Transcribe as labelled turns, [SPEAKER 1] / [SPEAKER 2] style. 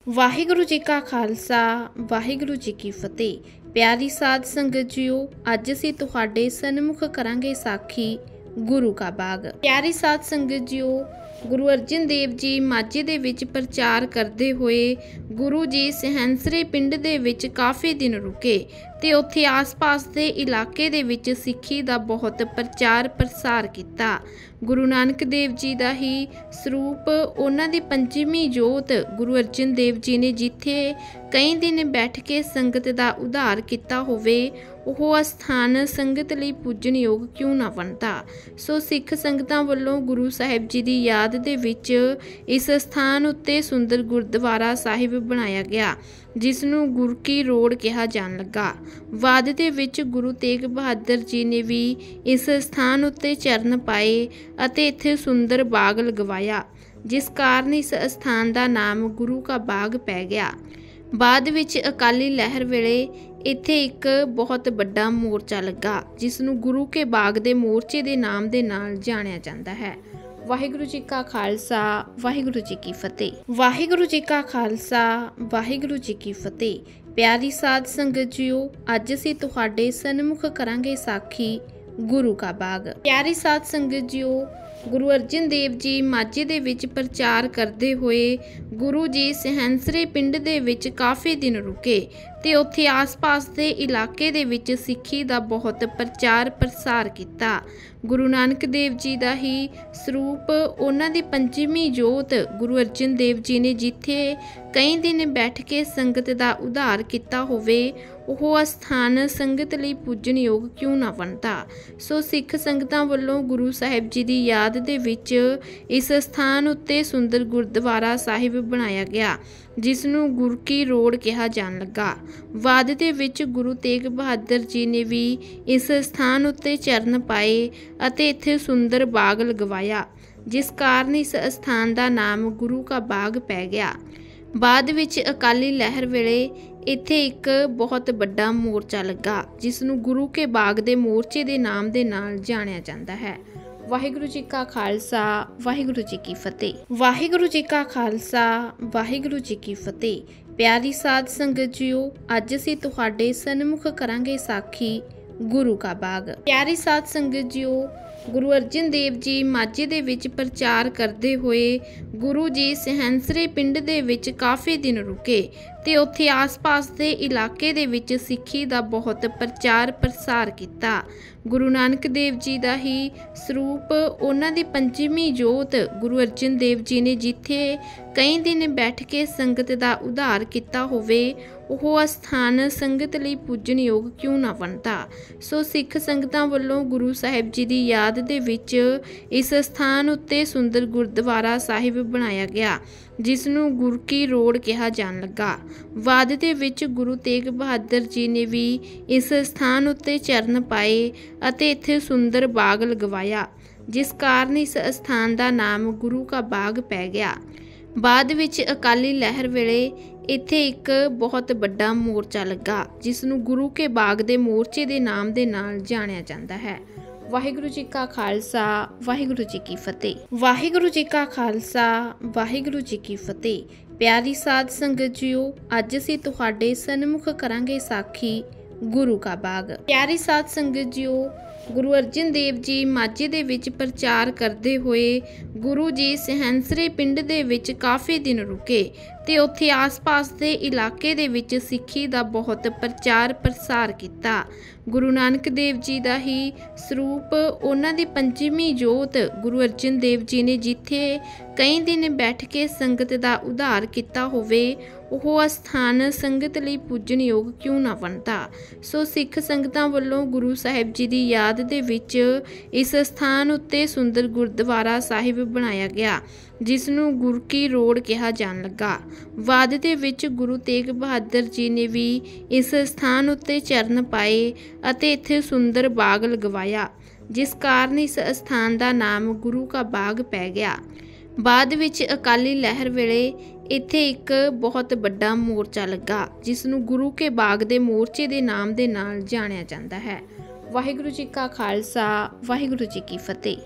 [SPEAKER 1] ਵਾਹਿਗੁਰੂ ਜੀ ਕਾ ਖਾਲਸਾ ਵਾਹਿਗੁਰੂ ਜੀ ਕੀ ਫਤਿਹ। ਪਿਆਰੀ ਸਾਧ ਸੰਗਤ ਜੀਓ, ਅੱਜ ਅਸੀਂ ਤੁਹਾਡੇ ਸਨਮੁਖ ਕਰਾਂਗੇ ਸਾਖੀ ਗੁਰੂ ਕਾ ਬਾਗ। ਪਿਆਰੀ ਸਾਧ ਸੰਗਤ ਜੀਓ, ਗੁਰੂ ਅਰਜਨ ਦੇਵ ਜੀ ਮਾਝੇ ਦੇ ਵਿੱਚ ਪ੍ਰਚਾਰ ਕਰਦੇ ਹੋਏ ਗੁਰੂ ਜੀ ਸਹੰਸਰੇ ਪਿੰਡ ਦੇ ਵਿੱਚ ਕਾਫੀ ਦਿਨ ਰੁਕੇ ਤੇ ਉੱਥੇ ਆਸ-ਪਾਸ ਦੇ ਇਲਾਕੇ ਦੇ ਵਿੱਚ ਸਿੱਖੀ ਦਾ ਬਹੁਤ ਪ੍ਰਚਾਰ ਪ੍ਰਸਾਰ ਕੀਤਾ। ਗੁਰੂ ਨਾਨਕ ਦੇਵ ਜੀ ਦਾ ਹੀ ਸਰੂਪ, ਉਹਨਾਂ ਦੀ ਪੰਜਵੀਂ ਜੋਤ ਗੁਰੂ ਅਰਜਨ ਦੇਵ ਜੀ ਨੇ ਜਿੱਥੇ ਕਈ ਦਿਨ ਬੈਠ ਕੇ ਸੰਗਤ ਦਾ ਉਧਾਰ ਕੀਤਾ ਹੋਵੇ, ਉਹ ਅਸਥਾਨ ਸੰਗਤ ਲਈ ਪੂਜਨਯੋਗ ਕਿਉਂ ਨਾ ਬਣਦਾ। ਸੋ ਸਿੱਖ ਸੰਗਤਾਂ ਵੱਲੋਂ ਗੁਰੂ ਸਾਹਿਬ ਜੀ ਦੀ ਯਾਦ ਦੇ ਵਿੱਚ ਇਸ ਸਥਾਨ ਉੱਤੇ ਸੁੰਦਰ ਗੁਰਦੁਆਰਾ ਸਾਹਿਬ ਬਣਾਇਆ ਗਿਆ, ਜਿਸ ਨੂੰ ਗੁਰ ਕੀ ਰੋਡ ਕਿਹਾ ਜਾਣ ਲੱਗਾ। ਬਾਅਦ ਦੇ ਵਿੱਚ ਗੁਰੂ ਤੇਗ ਬਹਾਦਰ ਜੀ ਨੇ ਵੀ ਇਸ ਸਥਾਨ ਉੱਤੇ ਚਰਨ ਪਾਏ ਅਤੇ ਇੱਥੇ ਸੁੰਦਰ ਬਾਗ ਲਗਵਾਇਆ, ਜਿਸ ਕਾਰਨ ਇਸ ਸਥਾਨ ਦਾ ਨਾਮ ਗੁਰੂ ਕਾ ਬਾਗ ਪੈ ਗਿਆ। ਬਾਅਦ ਵਿੱਚ ਅਕਾਲੀ ਲਹਿਰ ਵੇਲੇ ਇੱਥੇ ਇੱਕ ਬਹੁਤ ਵੱਡਾ ਮੋਰਚਾ ਲੱਗਾ, ਜਿਸ ਨੂੰ ਗੁਰੂ ਕੇ ਬਾਗ ਦੇ ਮੋਰਚੇ ਦੇ ਨਾਮ ਦੇ ਨਾਲ ਜਾਣਿਆ ਜਾਂਦਾ ਹੈ। ਵਾਹਿਗੁਰੂ ਜੀ ਕਾ ਖਾਲਸਾ ਵਾਹਿਗੁਰੂ ਜੀ ਕੀ ਫਤਿਹ। ਵਾਹਿਗੁਰੂ ਜੀ ਕਾ ਖਾਲਸਾ ਵਾਹਿਗੁਰੂ ਜੀ ਕੀ ਫਤਿਹ। ਪਿਆਰੀ ਸਾਧ ਸੰਗਤ ਜੀਓ, ਅੱਜ ਅਸੀਂ ਤੁਹਾਡੇ ਸਨਮੁਖ ਕਰਾਂਗੇ ਸਾਖੀ ਗੁਰੂ ਕਾ ਬਾਗ। ਪਿਆਰੀ ਸਾਧ ਸੰਗਤ ਜੀਓ, ਗੁਰੂ ਅਰਜਨ ਦੇਵ ਜੀ ਮਾਝੇ ਦੇ ਵਿੱਚ ਪ੍ਰਚਾਰ ਕਰਦੇ ਹੋਏ ਗੁਰੂ ਜੀ ਸਹੰਸਰੇ ਪਿੰਡ ਦੇ ਵਿੱਚ ਕਾਫੀ ਦਿਨ ਰੁਕੇ ਤੇ ਉੱਥੇ ਆਸ-ਪਾਸ ਦੇ ਇਲਾਕੇ ਦੇ ਵਿੱਚ ਸਿੱਖੀ ਦਾ ਬਹੁਤ ਪ੍ਰਚਾਰ ਪ੍ਰਸਾਰ ਕੀਤਾ। ਗੁਰੂ ਨਾਨਕ ਦੇਵ ਜੀ ਦਾ ਹੀ ਸਰੂਪ, ਉਹਨਾਂ ਦੀ ਪੰਜਵੀਂ ਜੋਤ ਗੁਰੂ ਅਰਜਨ ਦੇਵ ਜੀ ਨੇ ਜਿੱਥੇ ਕਈ ਦਿਨ ਬੈਠ ਕੇ ਸੰਗਤ ਦਾ ਉਧਾਰ ਕੀਤਾ ਹੋਵੇ, ਉਹ ਅਸਥਾਨ ਸੰਗਤ ਲਈ ਪੂਜਨਯੋਗ ਕਿਉਂ ਨਾ ਬਣਦਾ। ਸੋ ਸਿੱਖ ਸੰਗਤਾਂ ਵੱਲੋਂ ਗੁਰੂ ਸਾਹਿਬ ਜੀ ਦੀ ਯਾਦ ਦੇ ਵਿੱਚ ਇਸ ਸਥਾਨ ਉੱਤੇ ਸੁੰਦਰ ਗੁਰਦੁਆਰਾ ਸਾਹਿਬ ਬਣਾਇਆ ਗਿਆ, ਜਿਸ ਨੂੰ ਗੁਰ ਕੀ ਰੋਡ ਕਿਹਾ ਜਾਣ ਲੱਗਾ। ਬਾਅਦ ਦੇ ਵਿੱਚ ਗੁਰੂ ਤੇਗ ਬਹਾਦਰ ਜੀ ਨੇ ਵੀ ਇਸ ਸਥਾਨ ਉੱਤੇ ਚਰਨ ਪਾਏ ਅਤੇ ਇੱਥੇ ਸੁੰਦਰ ਬਾਗ ਲਗਵਾਇਆ, ਜਿਸ ਕਾਰਨ ਇਸ ਸਥਾਨ ਦਾ ਨਾਮ ਗੁਰੂ ਕਾ ਬਾਗ ਪੈ ਗਿਆ। ਬਾਅਦ ਵਿੱਚ ਅਕਾਲੀ ਲਹਿਰ ਵੇਲੇ ਇੱਥੇ ਇੱਕ ਬਹੁਤ ਵੱਡਾ ਮੋਰਚਾ ਲੱਗਾ, ਜਿਸ ਨੂੰ ਗੁਰੂ ਕੇ ਬਾਗ ਦੇ ਮੋਰਚੇ ਦੇ ਨਾਮ ਦੇ ਨਾਲ ਜਾਣਿਆ ਜਾਂਦਾ ਹੈ। ਵਾਹਿਗੁਰੂ ਜੀ ਕਾ ਖਾਲਸਾ ਵਾਹਿਗੁਰੂ ਜੀ ਕੀ ਫਤਿਹ। ਵਾਹਿਗੁਰੂ ਜੀ ਕਾ ਖਾਲਸਾ ਵਾਹਿਗੁਰੂ ਜੀ ਕੀ ਫਤਿਹ। ਪਿਆਰੀ ਸਾਧ ਸੰਗਤ ਜੀਓ, ਅੱਜ ਅਸੀਂ ਤੁਹਾਡੇ ਸਨਮੁਖ ਕਰਾਂਗੇ ਸਾਖੀ ਗੁਰੂ ਕਾ ਬਾਗ। ਪਿਆਰੀ ਸਾਧ ਸੰਗਤ ਜੀਓ, ਗੁਰੂ ਅਰਜਨ ਦੇਵ ਜੀ ਮਾਝੇ ਦੇ ਵਿੱਚ ਪ੍ਰਚਾਰ ਕਰਦੇ ਹੋਏ ਗੁਰੂ ਜੀ ਸਹੰਸਰੇ ਪਿੰਡ ਦੇ ਵਿੱਚ ਕਾਫੀ ਦਿਨ ਰੁਕੇ ਤੇ ਉੱਥੇ ਆਸ-ਪਾਸ ਦੇ ਇਲਾਕੇ ਦੇ ਵਿੱਚ ਸਿੱਖੀ ਦਾ ਬਹੁਤ ਪ੍ਰਚਾਰ ਪ੍ਰਸਾਰ ਕੀਤਾ। ਗੁਰੂ ਨਾਨਕ ਦੇਵ ਜੀ ਦਾ ਹੀ ਸਰੂਪ, ਉਹਨਾਂ ਦੀ ਪੰਜਵੀਂ ਜੋਤ ਗੁਰੂ ਅਰਜਨ ਦੇਵ ਜੀ ਨੇ ਜਿੱਥੇ ਕਈ ਦਿਨ ਬੈਠ ਕੇ ਸੰਗਤ ਦਾ ਉਧਾਰ ਕੀਤਾ ਹੋਵੇ, ਉਹ ਅਸਥਾਨ ਸੰਗਤ ਲਈ ਪੂਜਨਯੋਗ ਕਿਉਂ ਨਾ ਬਣਦਾ। ਸੋ ਸਿੱਖ ਸੰਗਤਾਂ ਵੱਲੋਂ ਗੁਰੂ ਸਾਹਿਬ ਜੀ ਦੀ ਯਾਦ ਦੇ ਵਿੱਚ ਇਸ ਸਥਾਨ ਉੱਤੇ ਸੁੰਦਰ ਗੁਰਦੁਆਰਾ ਸਾਹਿਬ ਬਣਾਇਆ ਗਿਆ, ਜਿਸ ਨੂੰ ਗੁਰ ਕੀ ਰੋਡ ਕਿਹਾ ਜਾਣ ਲੱਗਾ। ਬਾਅਦ ਦੇ ਵਿੱਚ ਗੁਰੂ ਤੇਗ ਬਹਾਦਰ ਜੀ ਨੇ ਵੀ ਇਸ ਸਥਾਨ ਉੱਤੇ ਚਰਨ ਪਾਏ ਅਤੇ ਇੱਥੇ ਸੁੰਦਰ ਬਾਗ ਲਗਵਾਇਆ, ਜਿਸ ਕਾਰਨ ਇਸ ਸਥਾਨ ਦਾ ਨਾਮ ਗੁਰੂ ਕਾ ਬਾਗ ਪੈ ਗਿਆ। ਬਾਅਦ ਵਿੱਚ ਅਕਾਲੀ ਲਹਿਰ ਵੇਲੇ ਇੱਥੇ ਇੱਕ ਬਹੁਤ ਵੱਡਾ ਮੋਰਚਾ ਲੱਗਾ, ਜਿਸ ਨੂੰ ਗੁਰੂ ਕੇ ਬਾਗ ਦੇ ਮੋਰਚੇ ਦੇ ਨਾਮ ਦੇ ਨਾਲ ਜਾਣਿਆ ਜਾਂਦਾ ਹੈ। ਵਾਹਿਗੁਰੂ ਜੀ ਕਾ ਖਾਲਸਾ ਵਾਹਿਗੁਰੂ ਜੀ ਕੀ ਫਤਿਹ। ਵਾਹਿਗੁਰੂ ਜੀ ਕਾ ਖਾਲਸਾ ਵਾਹਿਗੁਰੂ ਜੀ ਕੀ ਫਤਿਹ। ਪਿਆਰੀ ਸਾਧ ਸੰਗਤ ਜੀਓ, ਅੱਜ ਅਸੀਂ ਤੁਹਾਡੇ ਸਨਮੁਖ ਕਰਾਂਗੇ ਸਾਖੀ ਗੁਰੂ ਕਾ ਬਾਗ। ਪਿਆਰੀ ਸਾਧ ਸੰਗਤ ਜੀਓ, ਗੁਰੂ ਅਰਜਨ ਦੇਵ ਜੀ ਮਾਝੇ ਦੇ ਵਿੱਚ ਪ੍ਰਚਾਰ ਕਰਦੇ ਹੋਏ ਗੁਰੂ ਜੀ ਸਹੰਸਰੇ ਪਿੰਡ ਦੇ ਵਿੱਚ ਕਾਫੀ ਦਿਨ ਰੁਕੇ ਤੇ ਉੱਥੇ ਆਸ-ਪਾਸ ਦੇ ਇਲਾਕੇ ਦੇ ਵਿੱਚ ਸਿੱਖੀ ਦਾ ਬਹੁਤ ਪ੍ਰਚਾਰ ਪ੍ਰਸਾਰ ਕੀਤਾ। ਗੁਰੂ ਨਾਨਕ ਦੇਵ ਜੀ ਦਾ ਹੀ ਸਰੂਪ, ਉਹਨਾਂ ਦੀ ਪੰਜਵੀਂ ਜੋਤ ਗੁਰੂ ਅਰਜਨ ਦੇਵ ਜੀ ਨੇ ਜਿੱਥੇ ਕਈ ਦਿਨ ਬੈਠ ਕੇ ਸੰਗਤ ਦਾ ਉਧਾਰ ਕੀਤਾ ਹੋਵੇ, ਉਹ ਅਸਥਾਨ ਸੰਗਤ ਲਈ ਪੂਜਨਯੋਗ ਕਿਉਂ ਨਾ ਬਣਦਾ। ਸੋ ਸਿੱਖ ਸੰਗਤਾਂ ਵੱਲੋਂ ਗੁਰੂ ਸਾਹਿਬ ਜੀ ਦੀ ਯਾਦ ਦੇ ਵਿੱਚ ਇਸ ਸਥਾਨ ਉੱਤੇ ਸੁੰਦਰ ਗੁਰਦੁਆਰਾ ਸਾਹਿਬ ਬਣਾਇਆ ਗਿਆ, ਜਿਸ ਨੂੰ ਗੁਰ ਕੀ ਰੋਡ ਕਿਹਾ ਜਾਣ ਲੱਗਾ। ਬਾਅਦ ਦੇ ਵਿੱਚ ਗੁਰੂ ਤੇਗ ਬਹਾਦਰ ਜੀ ਨੇ ਵੀ ਇਸ ਸਥਾਨ ਉੱਤੇ ਚਰਨ ਪਾਏ ਅਤੇ ਇੱਥੇ ਸੁੰਦਰ ਬਾਗ ਲਗਵਾਇਆ, ਜਿਸ ਕਾਰਨ ਇਸ ਸਥਾਨ ਦਾ ਨਾਮ ਗੁਰੂ ਕਾ ਬਾਗ ਪੈ ਗਿਆ। ਬਾਅਦ ਵਿੱਚ ਅਕਾਲੀ ਲਹਿਰ ਵੇਲੇ ਇੱਥੇ ਇੱਕ ਬਹੁਤ ਵੱਡਾ ਮੋਰਚਾ ਲੱਗਾ, ਜਿਸ ਨੂੰ ਗੁਰੂ ਕੇ ਬਾਗ ਦੇ ਮੋਰਚੇ ਦੇ ਨਾਮ ਦੇ ਨਾਲ ਜਾਣਿਆ ਜਾਂਦਾ ਹੈ। ਵਾਹਿਗੁਰੂ ਜੀ ਕਾ ਖਾਲਸਾ ਵਾਹਿਗੁਰੂ ਜੀ ਕੀ ਫਤਿਹ।